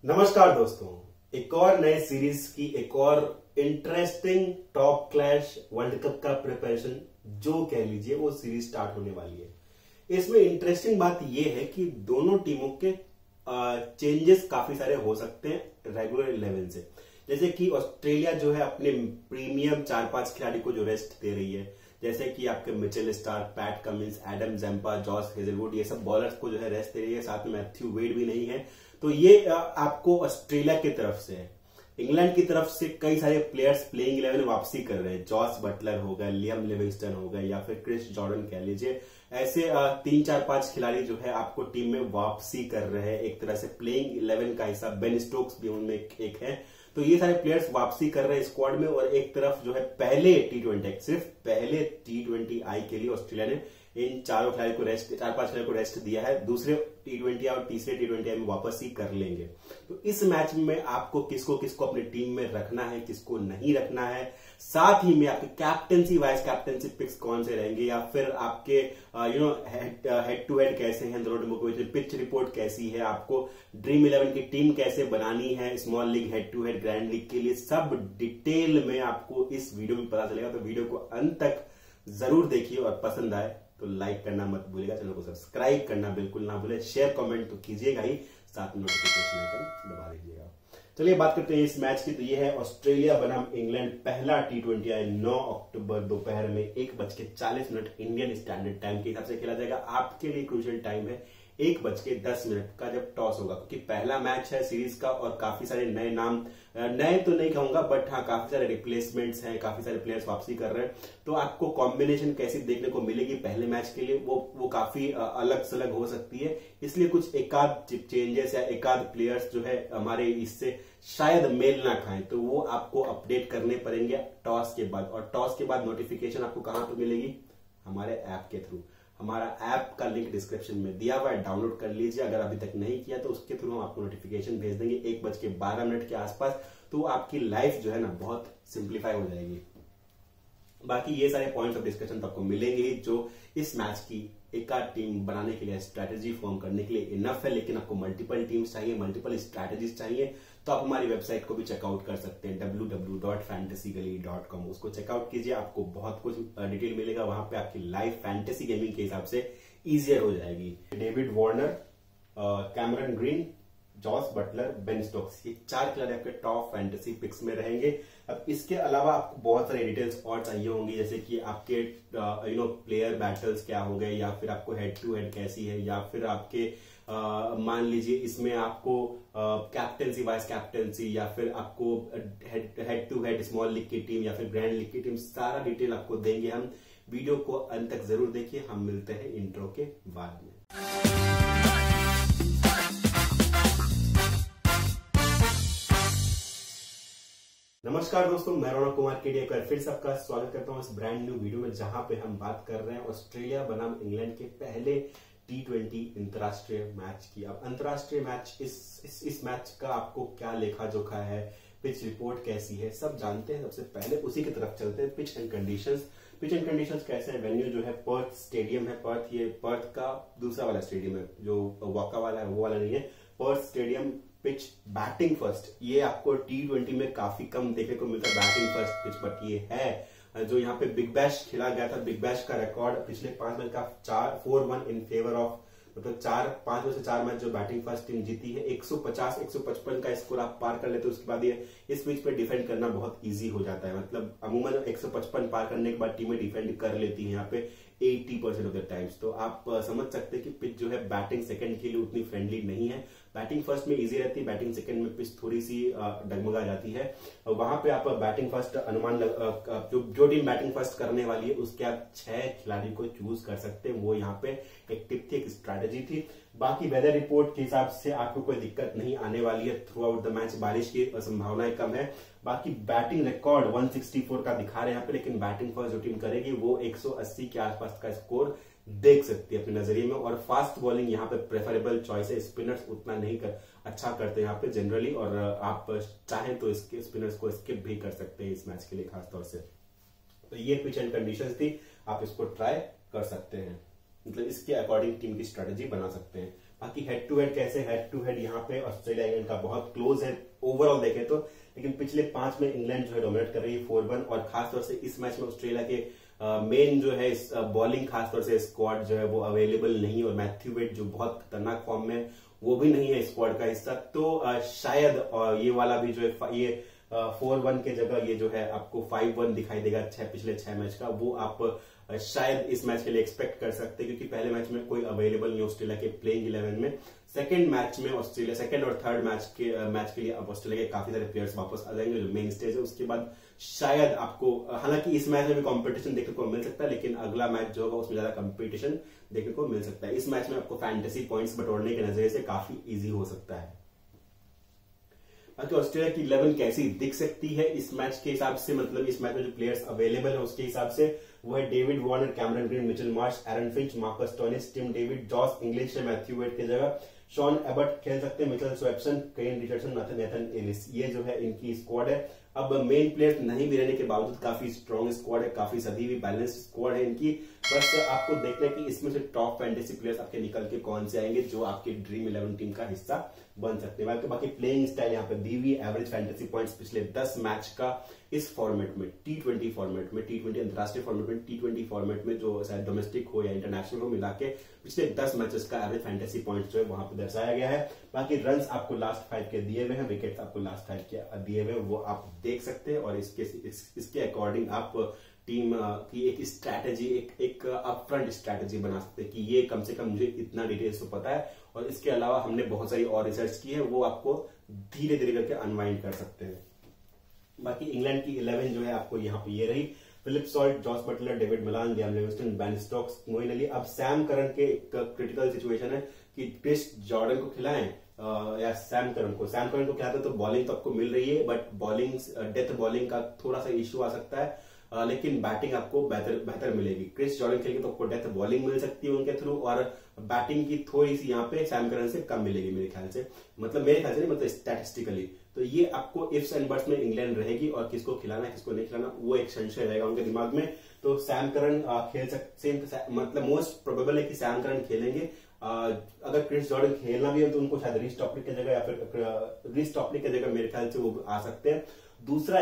नमस्कार दोस्तों, एक और नए सीरीज की एक और interesting top clash world cup का प्रिपरेशन जो कह लीजिए वो सीरीज स्टार्ट होने वाली है। इसमें इंटरेस्टिंग बात यह है कि दोनों टीमों के चेंजेस काफी सारे हो सकते हैं रेगुलर 11 से। जैसे कि ऑस्ट्रेलिया जो है अपने प्रीमियम 4-5 खिलाड़ी को जो रेस्ट दे रही है, जैसे कि आपके Mitchell Starc, Pat Cummins, Adam Zampa, Josh Hazlewood, ये सब बॉलर्स को जो है रेस्ट दे रही है। साथ में मैथ्यू वेड भी नहीं है। तो ये आपको ऑस्ट्रेलिया की तरफ से है। इंग्लैंड की तरफ से कई सारे प्लेयर्स प्लेइंग 11 में वापसी कर रहे हैं। जॉस बटलर हो गए, लियम लिविंगस्टन हो गए, या फिर क्रिस जॉर्डन कह लीजिए। ऐसे 3-4-5 खिलाड़ी जो है आपको टीम में वापसी कर रहे हैं। एक तरह से प्लेइंग 11 का हिस्सा बेन स्टोक्स भी उनमें एक है। तो ये सारे प्लेयर्स वापसी कर रहे हैं स्क्वाड में। और एक तरफ जो है पहले T20 सिर्फ पहले T20 आई के लिए ऑस्ट्रेलिया ने इन चारों खिलाड़ी को रेस्ट, 4-5 खिलाड़ी को रेस्ट दिया है। दूसरे T20 और तीसरे T20 में वापस ही कर लेंगे। तो इस मैच में आपको किसको किसको अपनी टीम में रखना है, किसको नहीं रखना है, साथ ही में आपके कैप्टेंसी वाइस कैप्टेंसी पिक्स कौन से रहेंगे, या फिर आपके हेड टू हेड कैसे हैं दोनों टीमों को, पिच रिपोर्ट कैसी है, आपको ड्रीम 11 की टीम कैसे बनानी है small league, head to head, grand league के लिए, सब डिटेल में आपको इस वीडियो में पता चलेगा। तो वीडियो को अंत तक जरूर देखिए और पसंद आए तो लाइक करना मत भूलिएगा, चैनल को सब्सक्राइब करना बिल्कुल ना भूले, शेयर कमेंट तो कीजिएगा ही, साथ में नोटिफिकेशन आइकन दबा दीजिएगा। चलिए बात करते हैं इस मैच की। तो ये है ऑस्ट्रेलिया बनाम इंग्लैंड पहला T20 है 9 अक्टूबर दोपहर में 1:40 इंडियन स्टैंडर्ड टाइम के हिसाब से खेला जाएगा। आपके लिए क्रूशियल टाइम है 1:10 का जब टॉस होगा, क्योंकि पहला मैच है सीरीज का और काफी सारे नए नाम, नए तो नहीं कहूंगा बट हाँ काफी सारे रिप्लेसमेंट्स हैं, काफी सारे प्लेयर्स वापसी कर रहे हैं। तो आपको कॉम्बिनेशन कैसी देखने को मिलेगी पहले मैच के लिए वो काफी अलग सलग हो सकती है। इसलिए कुछ एकाध चेंजेस या एकाध प्लेयर्स जो है हमारे इससे शायद मेल ना खाएं, तो वो आपको अपडेट करने पड़ेंगे टॉस के बाद। और टॉस के बाद नोटिफिकेशन आपको कहां पर मिलेगी? हमारे ऐप के थ्रू। हमारा ऐप का लिंक डिस्क्रिप्शन में दिया हुआ है, डाउनलोड कर लीजिए। अगर अभी तक नहीं किया तो उसके थ्रू हम आपको नोटिफिकेशन भेज देंगे 1:12 के आसपास। तो आपकी लाइफ जो है ना बहुत सिंप्लीफाई हो जाएगी। बाकी ये सारे पॉइंट्स ऑफ डिस्कशन तो आपको मिलेंगे ही, जो इस मैच की एक आध टीम बनाने के लिए, स्ट्रैटेजी फॉर्म करने के लिए इनफ है। लेकिन आपको मल्टीपल टीम्स चाहिए, मल्टीपल स्ट्रैटेजीज चाहिए, तो आप हमारी वेबसाइट को भी चेकआउट कर सकते हैं www.fantasygully.com। उसको चेकआउट कीजिए, आपको बहुत कुछ डिटेल मिलेगा वहां पे। आपकी लाइफ फैंटेसी गेमिंग के हिसाब से इजियर हो जाएगी। David Warner, Cameron Green, Jos Buttler, Ben Stokes, ये 4 खिलाड़ी आपके टॉप फैंटेसी पिक्स में रहेंगे। अब इसके अलावा आपको बहुत सारी डिटेल्स और चाहिए होंगी, जैसे कि आपके प्लेयर बैटल्स क्या हो गए, या फिर आपको हेड टू हेड कैसी है, या फिर आपके मान लीजिए इसमें आपको कैप्टेंसी वाइस कैप्टेंसी, या फिर आपको head to head small league की टीम या फिर ग्रैंड लीग की टीम, सारा डिटेल आपको देंगे हम। वीडियो को अंत तक जरूर देखिए। हम मिलते हैं इंट्रो के बाद में। नमस्कार दोस्तों, मैं रौनक कुमार केडी एक बार फिर सबका स्वागत करता हूं इस ब्रांड न्यू वीडियो में, जहां पे हम बात कर रहे हैं ऑस्ट्रेलिया बनाम इंग्लैंड के पहले T20 अंतर्राष्ट्रीय मैच की। अब अंतर्राष्ट्रीय मैच, इस मैच का आपको क्या लेखा जोखा है, पिच रिपोर्ट कैसी है, सब जानते हैं। सबसे पहले उसी की तरफ चलते हैं। Pitch and conditions. Pitch and conditions कैसे है? वेन्यू जो है पर्थ स्टेडियम है। पर्थ, ये पर्थ का दूसरा वाला स्टेडियम है, जो वॉका वाला है वो वाला नहीं है। Perth stadium. Pitch batting first, ये आपको T20 में काफी कम देखने को मिलता है बैटिंग फर्स्ट पिच, बट ये है जो यहाँ पे बिग बैश खेला गया था। बिग बैश का रिकॉर्ड पिछले 5 मैच का 4-4-1 इन फेवर ऑफ, मतलब 5 में से 4 मैच जो बैटिंग फर्स्ट टीम जीती है। 150-155 का स्कोर आप पार कर लेते हो, उसके बाद ये इस पिच पे डिफेंड करना बहुत इजी हो जाता है। मतलब अमूमन 155 पार करने के बाद टीमें डिफेंड कर लेती हैं यहाँ पे 80% ऑफ द टाइम्स। तो आप समझ सकते हैं कि पिच जो है बैटिंग सेकंड के लिए उतनी फ्रेंडली नहीं है। बैटिंग फर्स्ट में इजी रहती है, बैटिंग सेकंड में पिच थोड़ी सी डगमगा जाती है। वहां पे आप बैटिंग फर्स्ट अनुमान जो टीम बैटिंग फर्स्ट करने वाली है उसके आप 6 खिलाड़ी को चूज कर सकते हैं। वो यहाँ पे एक टिप थी, एक स्ट्रैटेजी थी। बाकी वेदर रिपोर्ट के हिसाब से आपको कोई दिक्कत नहीं आने वाली है थ्रू आउट द मैच। बारिश की संभावनाएं कम है। बाकी बैटिंग रिकॉर्ड 164 का दिखा रहे हैं यहाँ पे, लेकिन बैटिंग फर्स्ट जो टीम करेगी वो 180 के आसपास का स्कोर देख सकती है अपने नजरिए में। और फास्ट बॉलिंग यहाँ पे प्रेफरेबल चॉइस है। स्पिनर्स उतना नहीं अच्छा करते यहाँ पे जनरली, और आप चाहें तो इसके स्पिनर्स को स्किप भी कर सकते हैं इस मैच के लिए खास तौर से। तो ये पिच एंड कंडीशंस थी, आप इसको ट्राई कर सकते हैं, मतलब इसके अकॉर्डिंग टीम की स्ट्रेटेजी बना सकते हैं। बाकी हेड टू हेड कैसे, हेड टू हेड यहाँ पे ऑस्ट्रेलिया इंग्लैंड का बहुत क्लोज है ओवरऑल देखें तो, लेकिन पिछले 5 में इंग्लैंड जो है डोमिनेट कर रही है 4-1, और खासतौर से इस मैच में ऑस्ट्रेलिया के मेन जो है बॉलिंग खासतौर से स्क्वाड जो है वो अवेलेबल नहीं, और मैथ्यू वेड जो बहुत खतरनाक फॉर्म में वो भी नहीं है स्क्वाड का हिस्सा, तो शायद ये वाला भी जो है ये 4-1 के जगह ये जो है आपको 5-1 दिखाई देगा पिछले 6 मैच का, वो आप शायद इस मैच के लिए एक्सपेक्ट कर सकते हैं, क्योंकि पहले मैच में कोई अवेलेबल नहीं ऑस्ट्रेलिया के प्लेइंग 11 में। सेकंड मैच में ऑस्ट्रेलिया, सेकंड और थर्ड मैच के लिए अब ऑस्ट्रेलिया के काफी सारे प्लेयर्स वापस आ जाएंगे जो मेन स्टेज है, उसके बाद शायद आपको, हालांकि इस मैच में भी कंपटीशन देखने को मिल सकता है, लेकिन अगला मैच जो होगा उसमें ज्यादा कंपटीशन देखने को मिल सकता है। इस मैच में आपको फैंटेसी पॉइंट्स बटोरने के नजरिए से काफी इजी हो सकता है। बाकी ऑस्ट्रेलिया की 11 कैसी दिख सकती है इस मैच के हिसाब से, मतलब इस मैच में जो प्लेयर्स अवेलेबल है उसके हिसाब से, वो है David Warner, Cameron Green, Mitchell Marsh, Aaron Finch, Marcus Stoinis, Tim David, Josh Inglis है मैथ्यू वेड की जगह, शॉन एबर्ट खेल सकते हैं, Mitchell Swepson, Kane Richardson, Nathan Ellis, ये जो है इनकी स्क्वाड है। अब मेन प्लेयर नहीं भी रहने के बावजूद काफी स्ट्रॉन्ग स्क्वाड है, काफी सदी हुई बैलेंस स्क्वाड है इनकी, बस आपको देखना है कि इसमें से टॉप फैंटेसी प्लेयर्स आपके निकल के कौन से आएंगे जो आपकी ड्रीम 11 टीम का हिस्सा बन सकते हैं। बाकी प्लेइंग स्टाइल यहाँ पे दी हुई, एवरेज फैंटेसी पॉइंट्स पिछले 10 मैच का इस फॉर्मेट में, T20 फॉर्मेट में, T20 अंतरराष्ट्रीय फॉर्मेट में, T20 फॉर्मेट में, जो शायद डोमेस्टिक हो या इंटरनेशनल हो, मिला के पिछले 10 मैचेस का एवरेज फैंटेसी पॉइंट जो है वहां पे दर्शाया गया है। बाकी रन्स आपको लास्ट 5 के दिए हुए हैं, विकेट्स आपको लास्ट 5 के दिए हुए हैं, वो आप देख सकते हैं, और इसके अकॉर्डिंग आप टीम की एक स्ट्रैटेजी, एक अपफ्रंट स्ट्रैटेजी बना सकते हैं कि ये कम से कम मुझे इतना डिटेल्स तो पता है, और इसके अलावा हमने बहुत सारी और रिसर्च की है, वो आपको धीरे धीरे करके अनवाइंड कर सकते हैं। बाकी इंग्लैंड की 11 जो है आपको यहाँ पे ये रही, Philip Salt, Jos Buttler, Dawid Malan, Liam Livingstone, Ben Stokes, Moeen Ali. अब सैम करन के एक क्रिटिकल सिचुएशन है कि क्रिस जॉर्डन को खिलाएं या सैम करन को खिलाते तो बॉलिंग तो आपको मिल रही है, बट बॉलिंग डेथ बॉलिंग का थोड़ा सा इश्यू आ सकता है, लेकिन बैटिंग आपको बेहतर मिलेगी। क्रिस जॉर्डन खेलेंगे तो आपको डेथ बॉलिंग मिल सकती है उनके थ्रू, और बैटिंग की थोड़ी सी यहाँ पे सैम करन से कम मिलेगी मेरे ख्याल से, मतलब स्टैटिस्टिकली। तो ये आपको इफ्स एंड बट्स में इंग्लैंड रहेगी, और किसको खिलाना किसको नहीं खिलाना वो एक संशय रहेगा उनके दिमाग में। तो सैम करन खेल सकते, मतलब मोस्ट प्रोबेबल है कि सैम करन खेलेंगे। अगर क्रिस जॉर्डन खेलना भी है तो उनको शायद रिच टॉपलिक की जगह, या फिर रिच टॉपलिक की जगह मेरे ख्याल से वो आ सकते हैं। दूसरा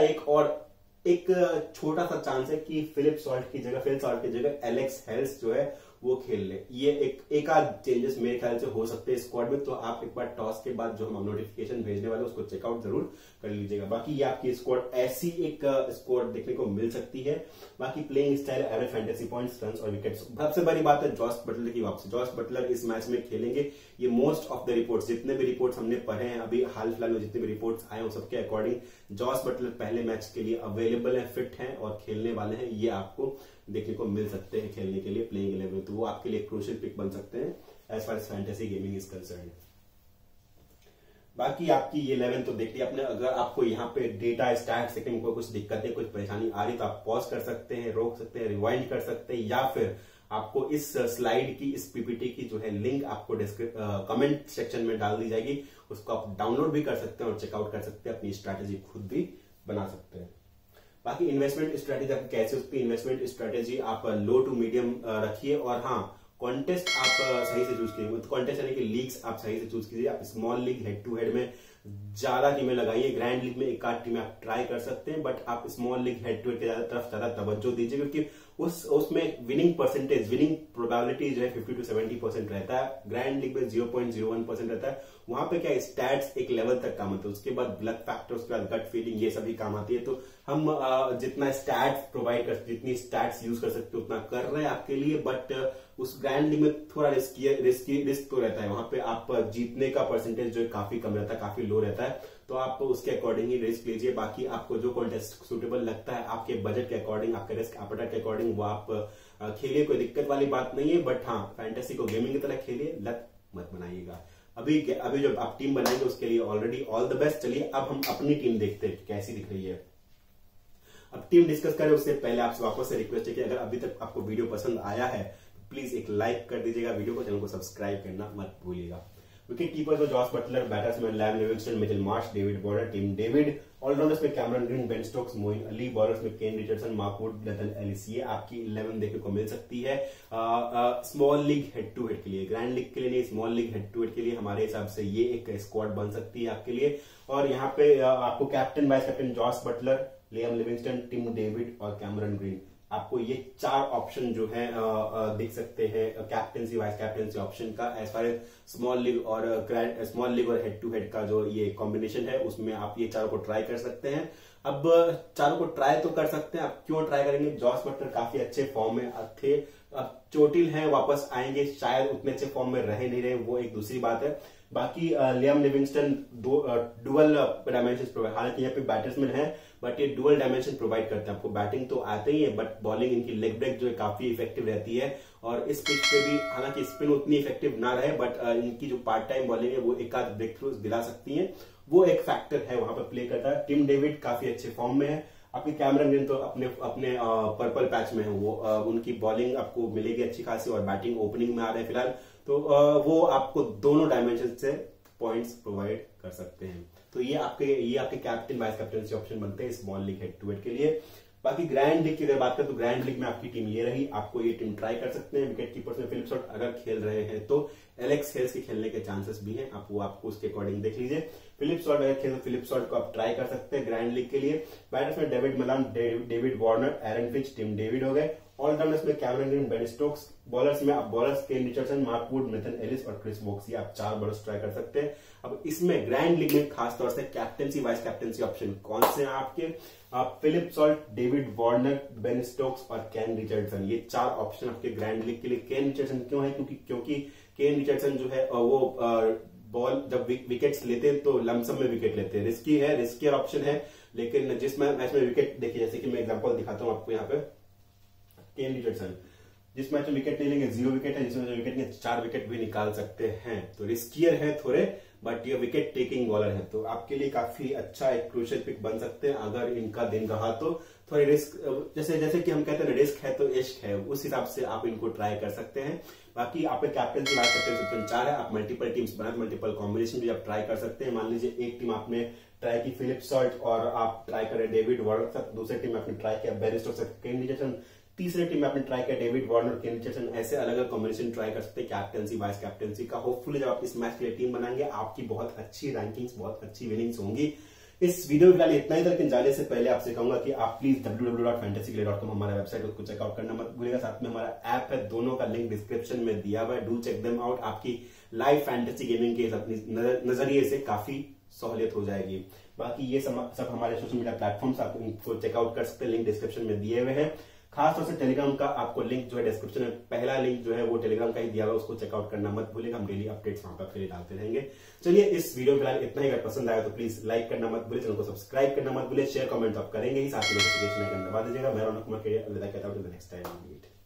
एक छोटा सा चांस है कि फिलिप सॉल्ट की जगह एलेक्स हेल्स जो है वो खेल ले। ये एक आध चेंजेस मेरे ख्याल से हो सकते हैं स्क्वाड में, तो आप एक बार टॉस के बाद जो हम नोटिफिकेशन भेजने वाले उसको चेकआउट जरूर कर लीजिएगा। बाकी ये आपकी स्क्वाड ऐसी एक स्क्वाड देखने को मिल सकती है। बाकी playing style, average fantasy points, runs और विकेट्स। सबसे बड़ी बात है जॉस बटलर की वापसी। जॉस बटलर इस मैच में खेलेंगे, ये मोस्ट ऑफ द रिपोर्ट्स, जितने भी रिपोर्ट्स हमने पढ़े हैं अभी हाल फिलहाल में, जितने भी रिपोर्ट्स आए हैं सबके अकॉर्डिंग जॉस बटलर पहले मैच के लिए अवेलेबल है, फिट हैं और खेलने वाले हैं। ये आपको देखने को मिल सकते हैं खेलने के लिए प्लेइंग 11 में, तो वो आपके लिए क्रूशियल पिक बन सकते हैं as far as fantasy gaming is concern. बाकी आपकी ये 11 तो देख लिया आपने। अगर आपको यहाँ पे डेटा स्टैट सेकंड को कुछ दिक्कतें, कुछ परेशानी आ रही तो आप पॉज कर सकते हैं, रोक सकते हैं, रिवाइंड कर सकते हैं, या फिर आपको इस स्लाइड की, इस पीपीटी की जो है लिंक आपको कमेंट सेक्शन में डाल दी जाएगी, उसको आप डाउनलोड भी कर सकते हैं और चेकआउट कर सकते हैं, अपनी स्ट्रैटेजी खुद भी बना सकते हैं। बाकी इन्वेस्टमेंट स्ट्रेटेजी आपकी कैसे, उसकी इन्वेस्टमेंट स्ट्रेटेजी आप लो टू मीडियम रखिए, और हाँ कॉन्टेस्ट आप सही से चूज कीजिए, कॉन्टेस्ट यानी कि लीग्स आप सही से चूज कीजिए। आप small league, head to head में ज्यादा टीमें लगाइए, ग्रैंड लीग में एक आध टीमें आप ट्राई कर सकते हैं, बट आप small league, head to head के तरफ ज्यादा तवज्जो दीजिए, क्योंकि उसमें विनिंग परसेंटेज, विनिंग प्रोबेबिलिटी जो है 50 to 70% रहता है। ग्रैंड लीग में 0.01% रहता है। वहां पे क्या स्टैट्स एक लेवल तक काम आते हैं, उसके बाद लक फैक्टर, उसके बाद गट फीलिंग, ये सभी काम आती है। तो हम जितना स्टैट्स प्रोवाइड कर, जितनी स्टैट्स यूज कर सकते उतना कर रहे हैं आपके लिए, बट उस ग्रैंड लीग में थोड़ा रिस्क तो रहता है। वहां पे आप जीतने का परसेंटेज जो है काफी कम रहता है, काफी लो रहता है, तो आप उसके अकॉर्डिंग ही रिस्क लीजिए। बाकी आपको जो कॉन्टेस्ट सुटेबल लगता है आपके बजट के अकॉर्डिंग, आपके रिस्क एपेटाइट के अकॉर्डिंग, वो आप खेलिए, कोई दिक्कत वाली बात नहीं है। बट हाँ, फैंटेसी को गेमिंग की तरह खेलिए, लत मत बनाइएगा। अभी जो आप टीम बनाएंगे उसके लिए ऑलरेडी ऑल द बेस्ट। चलिए अब हम अपनी टीम देखते हैं कैसी दिख रही है। अब टीम डिस्कस करें उससे पहले आपसे वापस से रिक्वेस्ट है कि अगर अभी तक आपको वीडियो पसंद आया है तो प्लीज एक लाइक कर दीजिएगा वीडियो को, चैनल को सब्सक्राइब करना मत भूलिएगा। विकेट कीपर्स में Jos Buttler, batsman Liam Livingstone, Mitchell Marsh, David Warner, Tim David, all-rounders में Cameron Green, Ben Stokes, Moeen Ali, bowlers में Kane Richardson, Mark Wood, Nathan Ellis. ये आपकी 11 देखने को मिल सकती है small league head to head के लिए, ग्रैंड लीग के लिए नहीं, small league head to head के लिए हमारे हिसाब से ये एक स्क्वाड बन सकती है आपके लिए। और यहाँ पे आपको captain vice captain Jos Buttler, Liam Livingstone, Tim David और कैमरन ग्रीन, आपको ये 4 ऑप्शन जो है देख सकते हैं कैप्टनसी वाइस कैप्टनसी ऑप्शन का as far as small league और हेड टू हेड का जो ये कॉम्बिनेशन है उसमें आप ये चारों को ट्राई कर सकते हैं। अब चारों को ट्राई तो कर सकते हैं, अब क्यों ट्राई करेंगे? जॉस बटलर काफी अच्छे फॉर्म में थे, अब चोटिल हैं, वापस आएंगे, शायद उतने अच्छे फॉर्म में रहे नहीं रहे, वो एक दूसरी बात है। बाकी Liam Livingstone dual dimension provide, हालांकि यहाँ पे बैट्समैन है बट ये डुअल डायमेंशन प्रोवाइड करते हैं। आपको बैटिंग तो आते ही है बट बॉलिंग इनकी लेग ब्रेक जो है काफी इफेक्टिव रहती है और इस पिच पे भी हालांकि स्पिन उतनी इफेक्टिव ना रहे बट इनकी जो पार्ट टाइम बॉलिंग है वो एक आध ब्रेक थ्रू दिला सकती है, वो एक फैक्टर है वहां पर प्ले करता है। टिम डेविड काफी अच्छे फॉर्म में है, आपकी कैमरन ग्रीन तो अपने पर्पल पैच में है, वो उनकी बॉलिंग आपको मिलेगी अच्छी खासी और बैटिंग ओपनिंग में आ रहे हैं फिलहाल, तो वो आपको दोनों डायमेंशन से पॉइंट्स प्रोवाइड कर सकते हैं। तो ये आपके कैप्टन वाइस कैप्टनसी ऑप्शन बनते हैं small league head to head के लिए। बाकी ग्रैंड लीग की अगर बात करें तो ग्रैंड लीग में आपकी टीम ये रही, आपको ये टीम ट्राई कर सकते हैं। विकेट कीपर्स में फिलिप सॉल्ट अगर खेल रहे हैं तो एलेक्स हेल्स के खेलने के चांसेस भी हैं, आपको उसके अकॉर्डिंग देख लीजिए। फिलिप सॉल्ट अगर खेल तो फिलिप सॉल्ट को आप ट्राई कर सकते हैं ग्रैंड लीग के लिए। बैटर्स में Dawid Malan, David Warner, Aaron Finch, Tim David हो गए। ऑलराउंडर्स में Cameron Green, Ben Stokes, bowlers में आप bowlers Kane Richardson, Mark Wood, Nathan Ellis और क्रिस वोक्स, ये आप 4 बॉलर्स ट्राई कर सकते हैं। अब इसमें ग्रैंड लीग में खासतौर से कैप्टनसी वाइस कैप्टनसी ऑप्शन कौन से हैं आपके? आप Philip Salt, David Warner, Ben Stokes और केन रिचर्डसन, ये 4 ऑप्शन आपके ग्रैंड लीग के लिए। केन रिचर्डसन क्यों है? क्योंकि केन रिचर्डसन जो है वो बॉल जब विकेट्स लेते हैं तो लमसम में विकेट लेते हैं, रिस्कियर ऑप्शन है, लेकिन जिस मैच में विकेट देखिए, जैसे कि मैं एग्जांपल दिखाता हूं आपको यहाँ पे, केन रिचर्डसन जिस मैच में विकेट नहीं लेंगे 0 विकेट है, जिसमें विकेट नहीं 4 विकेट भी निकाल सकते हैं, तो रिस्कियर है थोड़े बट ये विकेट टेकिंग बॉलर है, तो आपके लिए काफी अच्छा एक क्रूशियल पिक बन सकते हैं अगर इनका दिन रहा तो। थोड़ी रिस्क जैसे कि हम कहते हैं रिस्क है तो इश्क है, उस हिसाब से आप इनको ट्राई कर सकते हैं। बाकी आपके कैप्टनसी वाइस कैप्टनसी 4 है, आप मल्टीपल टीम्स बना मल्टीपल कॉम्बिनेशन भी आप ट्राई कर सकते हैं। मान लीजिए एक टीम आपने ट्राई की फिलिप सॉल्ट और आप ट्राई करें डेविड वार्नर, दूसरी टीम आपने ट्राई किया बेन स्टोक्स, केन रिचर्डसन, तीसरे टीम में आपने ट्राई किया डेविड वार्नर, केन रिचर्डसन, ऐसे अलग अलग कॉम्बिनेशन ट्राई कर सकते हैं कैप्टनसी वाइस कैप्टनसी का। होपफुली जब आप इस मैच के लिए टीम बनाएंगे आपकी बहुत अच्छी रैंकिंग्स, बहुत अच्छी विनिंग्स होंगी। इस वीडियो के लिए इतना ही, लेकिन जाने से पहले आपसे कहूंगा कि आप प्लीज www.fantasygale.com हमारा वेबसाइट उसको चेकआउट करना मत भूलिएगा। साथ में हमारा ऐप है, दोनों का लिंक डिस्क्रिप्शन में दिया हुआ है, डू चेक देम आउट। आपकी लाइव फैंटेसी गेमिंग के नजरिए से काफी सहूलियत हो जाएगी। बाकी ये सब हमारे सोशल मीडिया प्लेटफॉर्म्स आप इनको चेकआउट कर सकते हैं, लिंक डिस्क्रिप्शन में दिए हुए हैं। खासतौर से टेलीग्राम का आपको लिंक जो है डिस्क्रिप्शन में, पहला लिंक जो है वो टेलीग्राम का ही दिया हुआ, उसको चेकआउट करना मत भूलिएगा, हम डेली अपडेट्स वहां पर डालते रहेंगे। चलिए इस वीडियो फिलहाल इतना ही, अगर पसंद आया तो प्लीज लाइक करना मत भूलिए, चैनल को सब्सक्राइब करना मत भूलिए, शेयर कमेंट तो आप करेंगे ही, साथ में नोटिफिकेशन आइकन दबा दीजिएगा। मैं रौनक कुमार के अलविदा कहता हूं, नेक्स्ट टाइम मीट।